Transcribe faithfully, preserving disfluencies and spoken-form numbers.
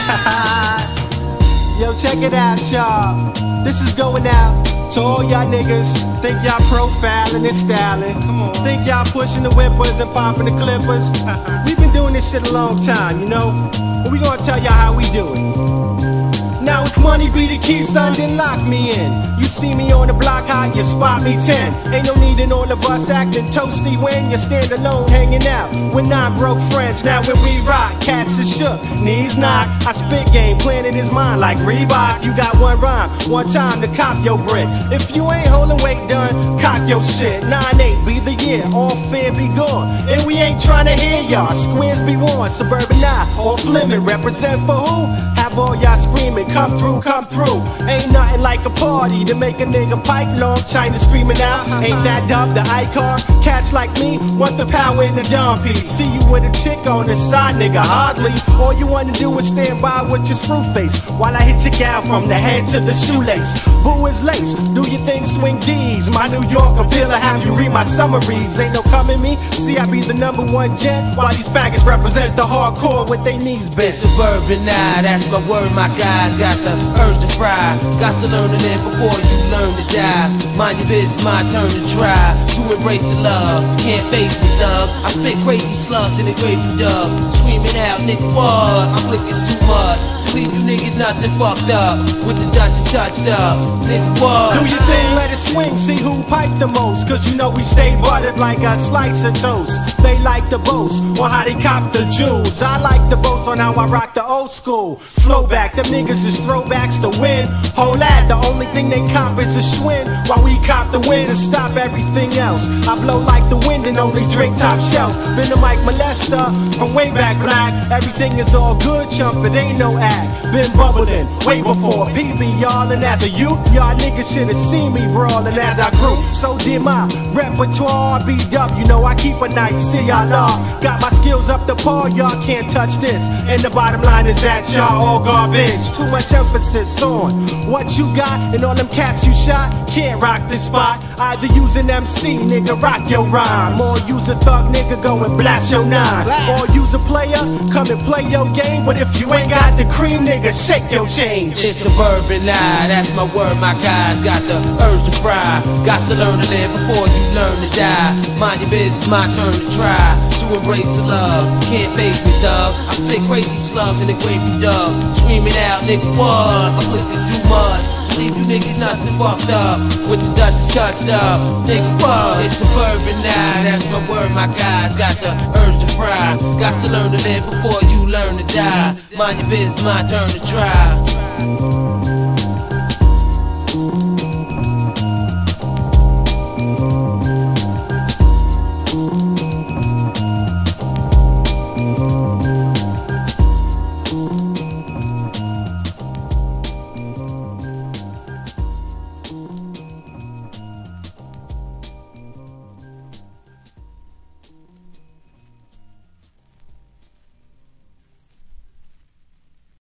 Yo, check it out, y'all. This is going out to all y'all niggas. Think y'all profiling and styling. Come on. Think y'all pushing the whippers and popping the clippers. We've been doing this shit a long time, you know. But we gonna tell y'all how we do it. Now if money be the key, son, then lock me in. You see me on the block hot, you spot me ten. Ain't no need in all of us acting toasty when you stand alone hanging out with nine broke friends. Now when we rock, cats is shook, knees knock. I spit game, planning his mind like Reebok. You got one rhyme, one time to cop your brick. If you ain't holding weight done, cock your shit. nine eight be the year, all fear be gone. And we ain't trying to hear y'all, squares be worn. Suburban I, all Fleming, represent for who? Have all y'all screaming, come through, come through. Ain't nothing like a party to make a nigga pipe long. China screaming out, ain't that dumb, the icon? Cats like me want the power in the dumb piece. See you with a chick on the side, nigga, hardly. All you wanna do is stand by with your screw face while I hit your gal from the head to the shoelace. Boo is lace, do your thing, swing D's. My New York appeal, I have you read my summaries. Ain't no coming me, see I be the number one gent, while these faggots represent the hardcore with they knees bent. It's suburban now, that's my word, my guys got the urge to fry. Got to learn to live before you learn to die. Mind your business, my turn to try to embrace the love. Can't face me, thug. I spit crazy slugs in the gravy dub. Screaming out, nigga, what? I'm flicking too much. Leave you niggas nothing fucked up with the Dutchess touched up. Nigga, what? Do your thing, let it swing, see who pipe the most. Cause you know we stay buttered like a slice of toast. They like the boast on how they cop the jewels. I like the boast on how I rock the old school flow back. Them niggas is throwbacks to win. Whole ad, the only thing they cop is a schwinn, while we cop the wins and stop everything else. I blow like the wind and only drink top shelf. Been a mic molester from way back black. Everything is all good, chump, it ain't no act. Been bubbling way before P B, y'all. And as a youth, y'all niggas should've seen me brawling as I grew. So did my repertoire, B W, you know I keep a nice C L R. Got my skills up to par, y'all can't touch this. And the bottom line is that y'all all garbage. Too much emphasis on what you got, and all them cats you shot can't rock this spot. Either use an M C, nigga, rock your rhyme, or use a thug, nigga, go and blast your nine. Or use a player, come and play your game. But if you ain't got the cream, nigga, shake your change. It's suburban now, that's my word, my guys got the urge to fry. Got to learn to live before you learn to die. Mind your business, my turn to try to embrace the love. Can't face me, thug. I spit crazy slugs in the gravy dub. Screaming out, nigga, what? I'm flicking too much. Leave you niggas nothing fucked up with the Dutchess touched up. Nigga, what? It's suburban now, that's my word, my guys got the urge to fry. Got to learn to live before you learn to die. Mind your business, my turn to try.